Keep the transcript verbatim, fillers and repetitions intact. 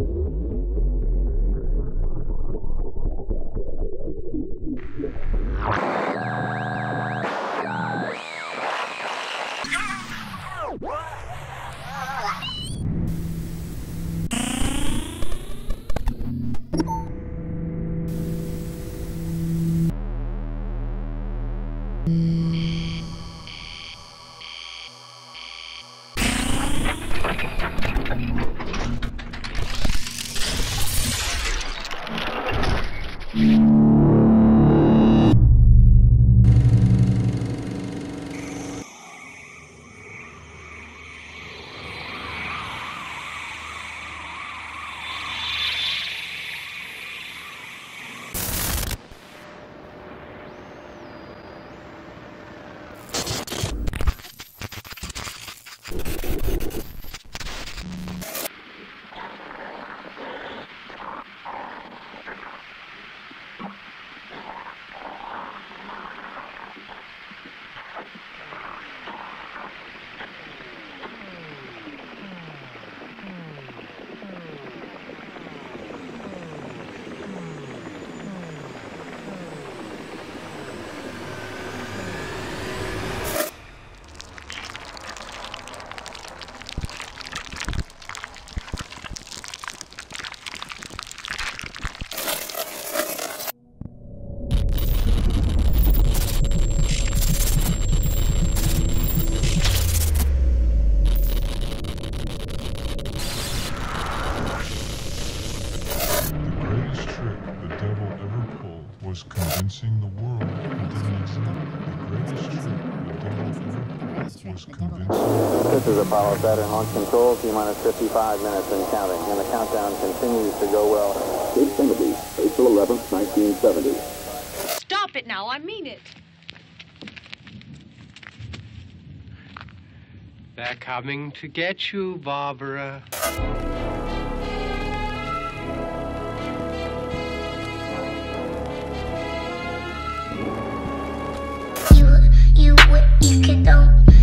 was convincing the world that didn't exist. The greatest trick the devil ever pulled was convincing the world. This is Apollo Saturn launch control, T-minus fifty-five minutes and counting. And the countdown continues to go well. eight seventy, April eleventh, nineteen seventy. Stop it now, I mean it. They're coming to get you, Barbara. You, you, you could don't.